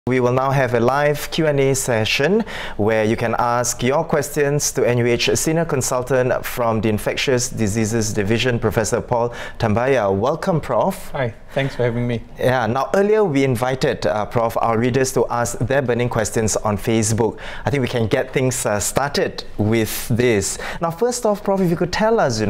We will now have a live Q&A session where you can ask your questions to NUH Senior Consultant from the Infectious Diseases Division, Professor Paul Tambyah. Welcome, Prof. Hi, thanks for having me. Yeah, now earlier we invited, Prof, our readers to ask their burning questions on Facebook. I think we can get things started with this. Now, first off, Prof, if you could tell us,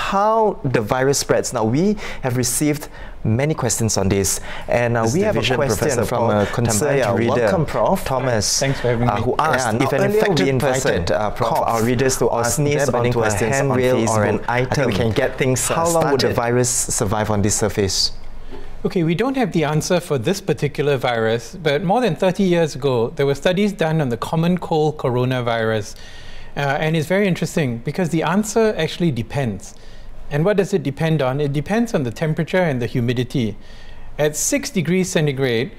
how the virus spreads. Now, we have received many questions on this, and we have a question from a concerned reader. Welcome, Prof. Thomas. Thanks for having me. Who asked if an infected person, Prof, our readers to ask sneeze onto a handrail or an item, we can get things started. How long would the virus survive on this surface? Okay, we don't have the answer for this particular virus, but more than 30 years ago, there were studies done on the common cold coronavirus, and it's very interesting because the answer actually depends. And what does it depend on? It depends on the temperature and the humidity. At 6 degrees centigrade,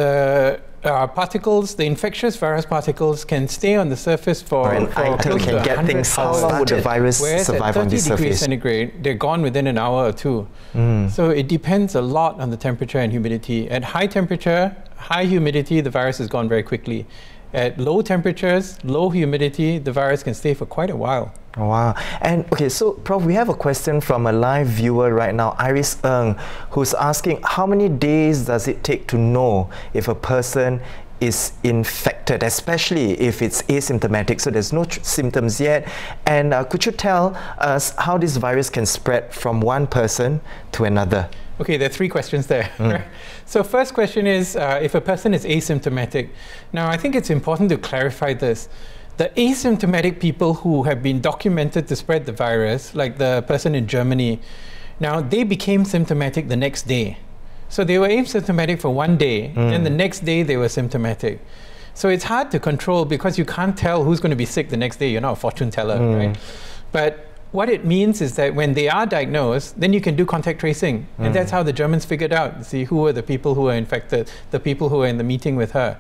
the particles, the infectious virus particles, can stay on the surface for close to 100 hours. How long would the virus survive on this surface? Whereas at 30 degrees centigrade, they're gone within an hour or two. So it depends a lot on the temperature and humidity. At high temperature, high humidity, the virus is gone very quickly. At low temperatures, low humidity, the virus can stay for quite a while. Wow. And okay, so Prof, we have a question from a live viewer right now, Iris Ng, who's asking how many days does it take to know if a person is infected, especially if it's asymptomatic, so there's no symptoms yet. And could you tell us how this virus can spread from one person to another? Okay, there are three questions there. So first question is if a person is asymptomatic. Now, I think it's important to clarify this. The asymptomatic people who have been documented to spread the virus, like the person in Germany, now they became symptomatic the next day. So they were asymptomatic for one day, and the next day they were symptomatic. So it's hard to control because you can't tell who's going to be sick the next day. You're not a fortune teller, right? But what it means is that when they are diagnosed, then you can do contact tracing. And that's how the Germans figured out, see who were the people who were infected, the people who were in the meeting with her.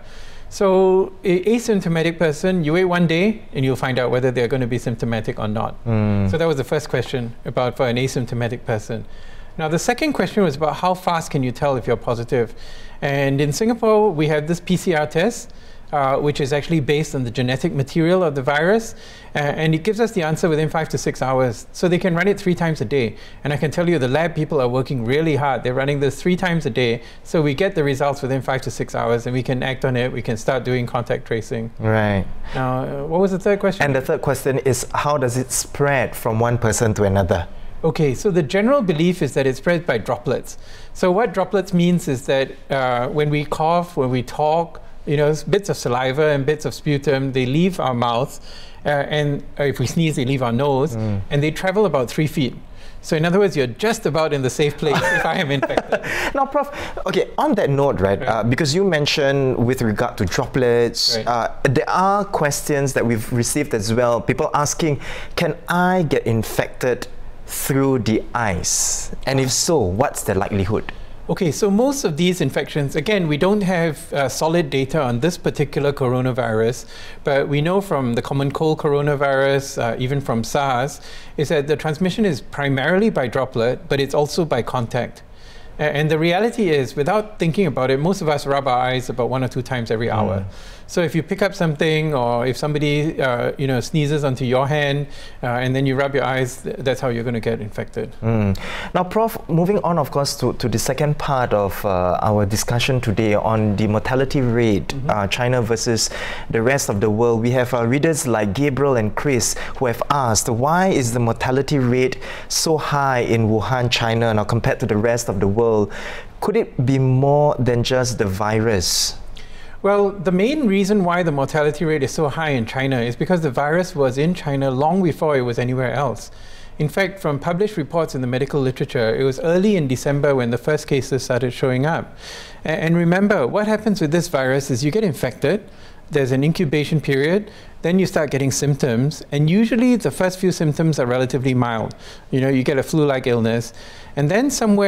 So an asymptomatic person, you wait one day and you'll find out whether they're going to be symptomatic or not. So that was the first question for an asymptomatic person. Now the second question was about how fast can you tell if you're positive. And in Singapore, we have this PCR test, which is actually based on the genetic material of the virus, and it gives us the answer within 5 to 6 hours. So they can run it 3 times a day. And I can tell you the lab people are working really hard. They're running this 3 times a day, so we get the results within 5 to 6 hours, and we can act on it. We can start doing contact tracing. Right. Now, what was the third question? And the third question is, how does it spread from one person to another? Okay, so the general belief is that it spreads by droplets. So what droplets means is that when we cough, when we talk, bits of saliva and bits of sputum, they leave our mouth, and if we sneeze, they leave our nose, and they travel about 3 feet. So in other words, you're just about in the safe place if I am infected. Now, Prof, okay, on that note, because you mentioned with regard to droplets, there are questions that we've received as well, people asking, can I get infected through the ice? And if so, what's the likelihood? Okay, so most of these infections, again, we don't have solid data on this particular coronavirus, but we know from the common cold coronavirus, even from SARS, is that the transmission is primarily by droplet, but it's also by contact. And the reality is, without thinking about it, most of us rub our eyes about 1 or 2 times every hour. So if you pick up something, or if somebody sneezes onto your hand, and then you rub your eyes, that's how you're going to get infected. Now, Prof, moving on, of course, to the second part of our discussion today on the mortality rate, China versus the rest of the world. We have readers like Gabriel and Chris who have asked, why is the mortality rate so high in Wuhan, China, now compared to the rest of the world? Could it be more than just the virus? Well, the main reason why the mortality rate is so high in China is because the virus was in China long before it was anywhere else. In fact, from published reports in the medical literature, it was early in December when the first cases started showing up. And remember, what happens with this virus is you get infected, there's an incubation period, then you start getting symptoms, and usually the first few symptoms are relatively mild. You get a flu-like illness, and then somewhere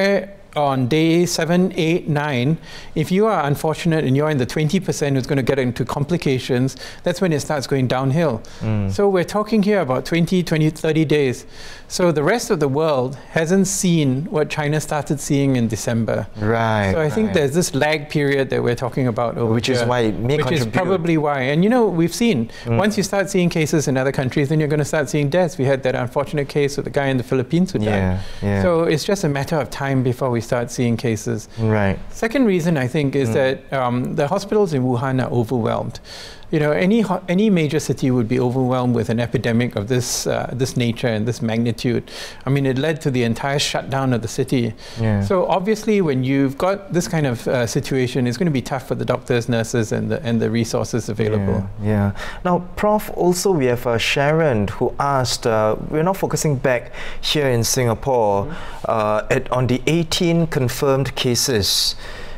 on day 7, 8, 9, if you are unfortunate and you're in the 20% who's going to get into complications, that's when it starts going downhill. So we're talking here about 20, 30 days. So the rest of the world hasn't seen what China started seeing in December. Right. So I think there's this lag period that we're talking about over which is why it may contribute. Which is probably why. And you know, we've seen, once you start seeing cases in other countries, then you're going to start seeing deaths. We had that unfortunate case with the guy in the Philippines who died. So it's just a matter of time before we start seeing cases. Right. Second reason, I think, is that the hospitals in Wuhan are overwhelmed. You know, any major city would be overwhelmed with an epidemic of this nature and this magnitude. I mean, it led to the entire shutdown of the city. So obviously, when you've got this kind of situation, it's going to be tough for the doctors, nurses, and the resources available. Now, Prof, also we have Sharon who asked, we're now focusing back here in Singapore on the 18 confirmed cases.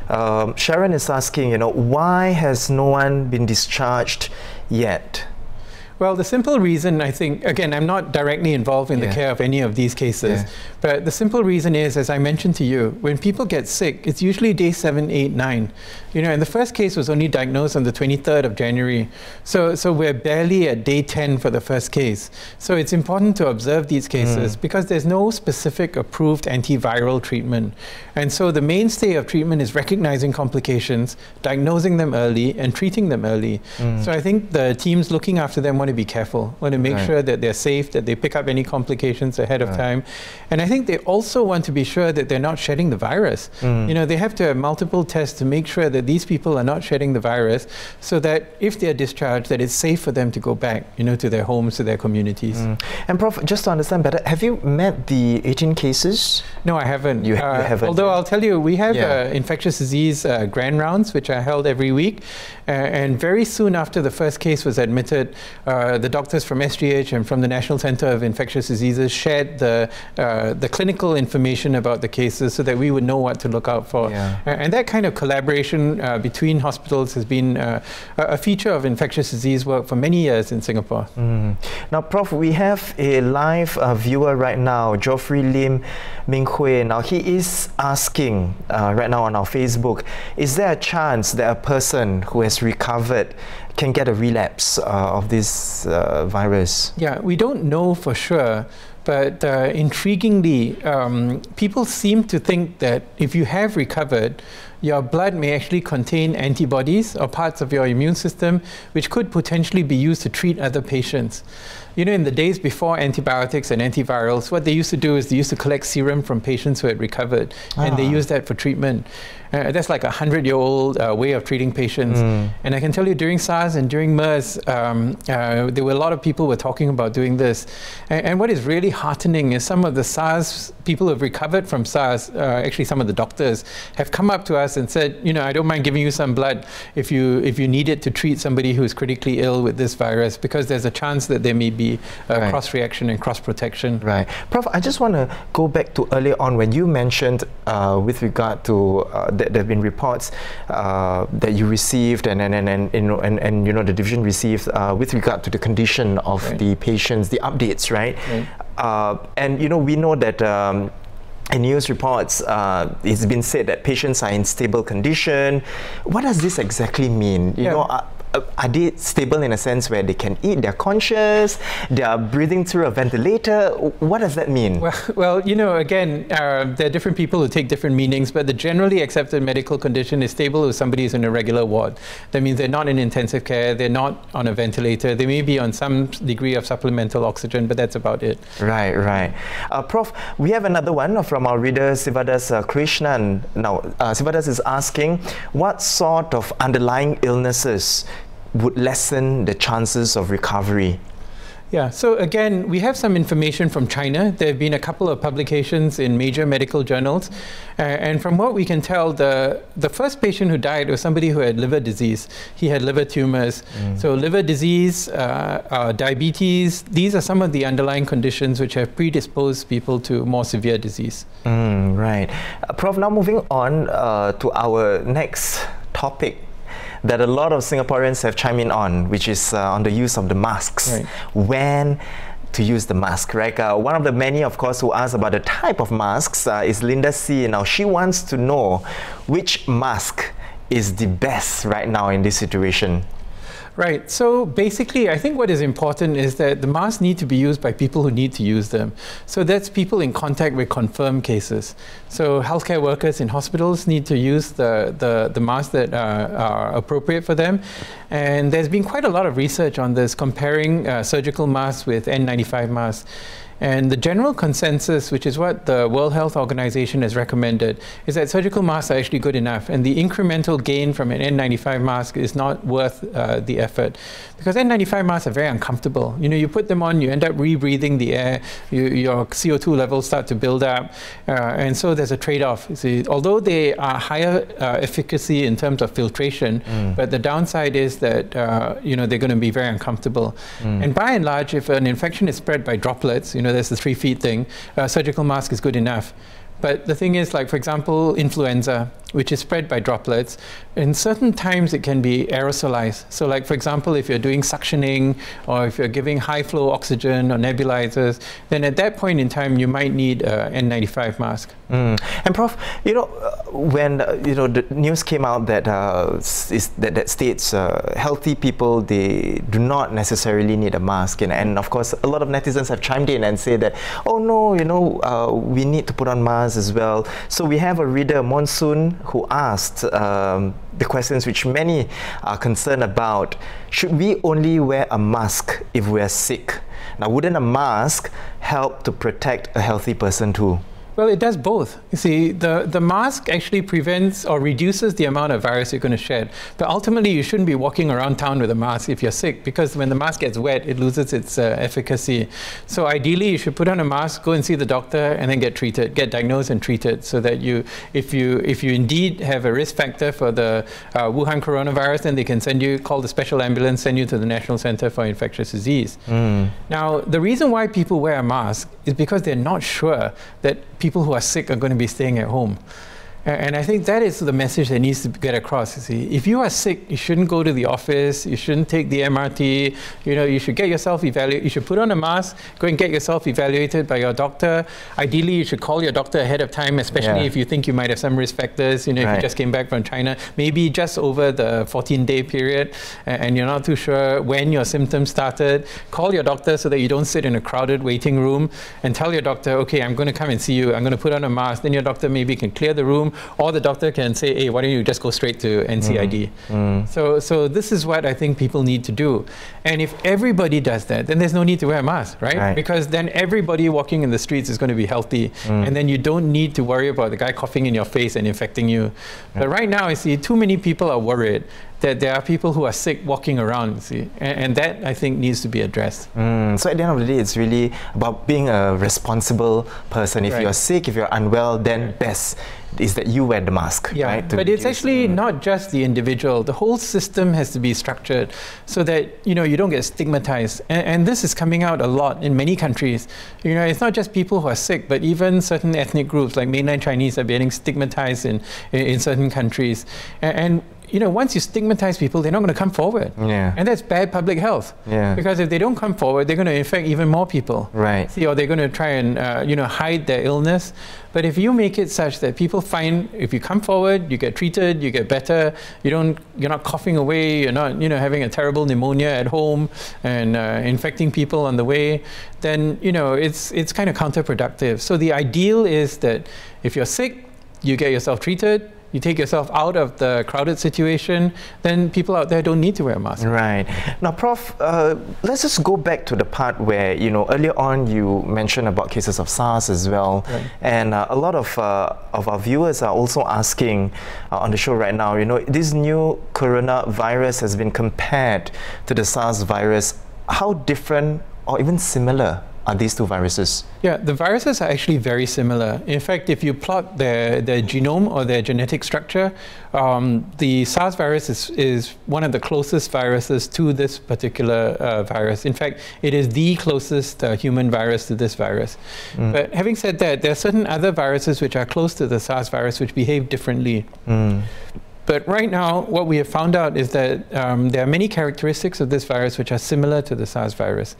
Sharon is asking, you know, why has no one been discharged yet? Well, the simple reason, I think, again, I'm not directly involved in the care of any of these cases, but the simple reason is, as I mentioned to you, when people get sick, it's usually day 7, 8, 9. You know, and the first case was only diagnosed on the 23rd of January. So we're barely at day 10 for the first case. So it's important to observe these cases because there's no specific approved antiviral treatment. And so the mainstay of treatment is recognizing complications, diagnosing them early, and treating them early. So I think the teams looking after them want to be careful, want to make sure that they're safe, that they pick up any complications ahead of time. And I think they also want to be sure that they're not shedding the virus. You know, they have to have multiple tests to make sure that these people are not shedding the virus, so that if they're discharged, that it's safe for them to go back, you know, to their homes, to their communities. And Prof, just to understand better, have you met the 18 cases? No, I haven't. You haven't? Although I'll tell you, we have infectious disease grand rounds, which are held every week. And very soon after the first case was admitted, the doctors from SGH and from the National Center of Infectious Diseases shared the clinical information about the cases so that we would know what to look out for. And that kind of collaboration between hospitals has been a feature of infectious disease work for many years in Singapore. Now, Prof, we have a live viewer right now, Geoffrey Lim Ming Hui. Now, he is asking right now on our Facebook, is there a chance that a person who has recovered can get a relapse of this virus? Yeah, we don't know for sure, but intriguingly, people seem to think that if you have recovered, your blood may actually contain antibodies or parts of your immune system which could potentially be used to treat other patients. You know, in the days before antibiotics and antivirals, what they used to do is they used to collect serum from patients who had recovered, and they used that for treatment. That's like a 100-year-old way of treating patients. And I can tell you, during SARS and during MERS, there were a lot of people who were talking about doing this. And what is really heartening is some of the SARS people who have recovered from SARS, actually some of the doctors, have come up to us and said, you know, I don't mind giving you some blood if you need it to treat somebody who is critically ill with this virus, because there's a chance that there may be cross-reaction and cross-protection. Right. Prof, I just want to go back to earlier on when you mentioned with regard to there have been reports that you received and you know the division received with regard to the condition of the patients, the updates, right? And you know, we know that in news reports, it's been said that patients are in stable condition. What does this exactly mean? You know, are they stable in a sense where they can eat, they're conscious, they are breathing through a ventilator? What does that mean? Well, you know, again, there are different people who take different meanings, but the generally accepted medical condition is stable if somebody is in a regular ward. That means they're not in intensive care, they're not on a ventilator, they may be on some degree of supplemental oxygen, but that's about it. Right, right. Prof, we have another one from our reader, Sivadas Krishnan. Now, Sivadas is asking, what sort of underlying illnesses would lessen the chances of recovery? Yeah, so again, we have some information from China. There have been a couple of publications in major medical journals. And from what we can tell, the first patient who died was somebody who had liver disease. He had liver tumors. So liver disease, diabetes, these are some of the underlying conditions which have predisposed people to more severe disease. Right. Prof, now moving on to our next topic that a lot of Singaporeans have chimed in on, which is on the use of the masks. When to use the mask, right? One of the many, of course, who asked about the type of masks is Linda C. Now, she wants to know which mask is the best right now in this situation. Right. So basically, I think what is important is that the masks need to be used by people who need to use them. So that's people in contact with confirmed cases. So healthcare workers in hospitals need to use the masks that are appropriate for them. And there's been quite a lot of research on this, comparing surgical masks with N95 masks. And the general consensus, which is what the World Health Organization has recommended, is that surgical masks are actually good enough, and the incremental gain from an N95 mask is not worth the effort. Because N95 masks are very uncomfortable. You know, you put them on, you end up rebreathing the air, your CO2 levels start to build up, and so there's a trade-off. See, although they are higher efficacy in terms of filtration, but the downside is that you know, they're going to be very uncomfortable. And by and large, if an infection is spread by droplets, you know, there's the 3 feet thing, surgical mask is good enough. But the thing is, like, for example, influenza, which is spread by droplets, in certain times it can be aerosolized. So like, for example, if you're doing suctioning or if you're giving high flow oxygen or nebulizers, then at that point in time, you might need an N95 mask. And Prof, you know, when you know, the news came out that that states healthy people, they do not necessarily need a mask, and of course a lot of netizens have chimed in and said that, oh no, you know, we need to put on masks as well. So we have a reader, Monsoon, who asked the questions which many are concerned about. Should we only wear a mask if we are sick? Now, wouldn't a mask help to protect a healthy person too? Well, it does both. You see, the mask actually prevents or reduces the amount of virus you're going to shed. But ultimately, you shouldn't be walking around town with a mask if you're sick, because when the mask gets wet, it loses its efficacy. So ideally, you should put on a mask, go and see the doctor, and then get treated, get diagnosed and treated, so that you, if you indeed have a risk factor for the Wuhan coronavirus, then they can send you, call the special ambulance, send you to the National Center for Infectious Disease. Now, the reason why people wear a mask is because they're not sure that people who are sick are going to be staying at home. And I think that is the message that needs to get across. You see, if you are sick, you shouldn't go to the office, you shouldn't take the MRT, you know, you should get yourself evaluated, you should put on a mask, go and get yourself evaluated by your doctor. Ideally, you should call your doctor ahead of time, especially if you think you might have some risk factors, you know, if you just came back from China, maybe just over the 14-day period, and you're not too sure when your symptoms started. Call your doctor so that you don't sit in a crowded waiting room, and tell your doctor, okay, I'm going to come and see you, I'm going to put on a mask. Then your doctor maybe can clear the room, or the doctor can say, hey, why don't you just go straight to NCID? So this is what I think people need to do. And if everybody does that, then there's no need to wear a mask, right? Because then everybody walking in the streets is going to be healthy. And then you don't need to worry about the guy coughing in your face and infecting you. But right now, I see too many people are worried that there are people who are sick walking around, you see, and that, I think, needs to be addressed. So at the end of the day, it's really about being a responsible person. If you're sick, if you're unwell, then best is that you wear the mask, right? But it's actually not just the individual. The whole system has to be structured so that, you know, you don't get stigmatized. And this is coming out a lot in many countries. You know, it's not just people who are sick, but even certain ethnic groups like mainland Chinese are getting stigmatized in certain countries. And you know, once you stigmatize people, they're not going to come forward. And that's bad public health. Because if they don't come forward, they're going to infect even more people. See, or they're going to try and, you know, hide their illness. But if you make it such that people find, if you come forward, you get treated, you get better, you're not coughing away, you're not, you know, having a terrible pneumonia at home and infecting people on the way, then, you know, it's kind of counterproductive. So the ideal is that if you're sick, you get yourself treated, you take yourself out of the crowded situation, then people out there don't need to wear a mask. Now, Prof, let's just go back to the part where, you know, earlier on you mentioned about cases of SARS as well. And a lot of our viewers are also asking on the show right now, you know, this new coronavirus has been compared to the SARS virus. How different or even similar are these two viruses? Yeah, the viruses are actually very similar. In fact, if you plot their genome or their genetic structure, the SARS virus is one of the closest viruses to this particular virus. In fact, it is the closest human virus to this virus. But having said that, there are certain other viruses which are close to the SARS virus which behave differently. But right now, what we have found out is that there are many characteristics of this virus which are similar to the SARS virus.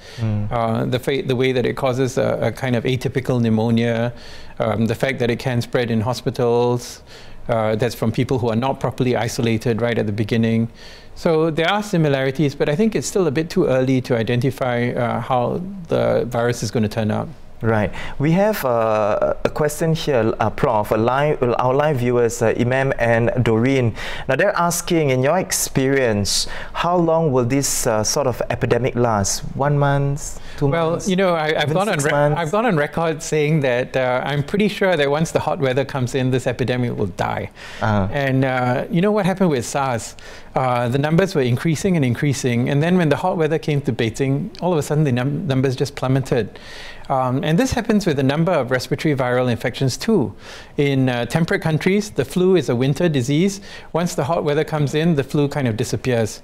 The way that it causes a kind of atypical pneumonia, the fact that it can spread in hospitals, that's from people who are not properly isolated right at the beginning. So there are similarities, but I think it's still a bit too early to identify how the virus is going to turn out. Right. We have a question here, Prof. Our live viewers, Imam and Doreen. Now they're asking, in your experience, how long will this sort of epidemic last? 1 month, 2 months? Well, you know, I've gone on record saying that I'm pretty sure that once the hot weather comes in, this epidemic will die. And you know what happened with SARS? The numbers were increasing and increasing, and then when the hot weather came to Beijing, all of a sudden the numbers just plummeted. And this happens with a number of respiratory viral infections too. In temperate countries, the flu is a winter disease. Once the hot weather comes in, the flu kind of disappears.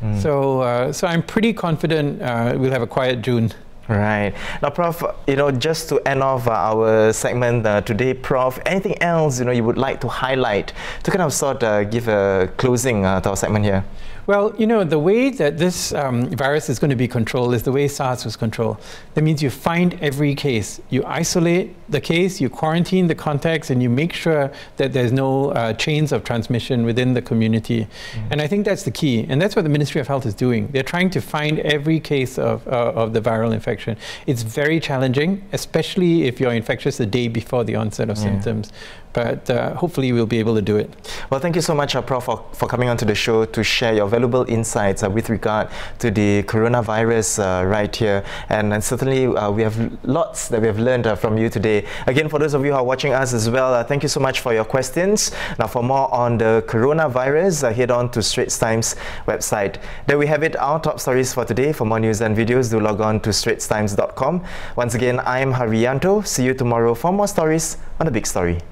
So, so I'm pretty confident we'll have a quiet June. Right. Now, Prof, you know, just to end off our segment today, Prof, anything else, you know, you would like to highlight to kind of sort of give a closing to our segment here? Well, you know, the way that this virus is going to be controlled is the way SARS was controlled. That means you find every case, you isolate the case, you quarantine the contacts, and you make sure that there's no chains of transmission within the community. And I think that's the key. And that's what the Ministry of Health is doing. They're trying to find every case of the viral infection. It's very challenging, especially if you're infectious the day before the onset of symptoms. But hopefully we'll be able to do it. Well, thank you so much, Prof, for coming onto the show to share your valuable insights with regard to the coronavirus right here. And certainly we have lots that we have learned from you today. Again, for those of you who are watching us as well, thank you so much for your questions. Now, for more on the coronavirus, head on to Straits Times website. There we have it, our top stories for today. For more news and videos, do log on to straitstimes.com. Once again, I am Haryanto. See you tomorrow for more stories on The Big Story.